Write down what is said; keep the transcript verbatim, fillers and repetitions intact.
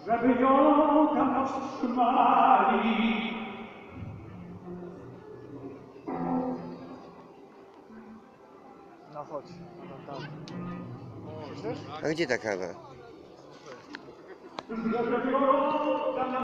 żeby ją tam powstrzymali. No chodź, no tam. Myślisz? A gdzie ta kawa? Żeby ją tam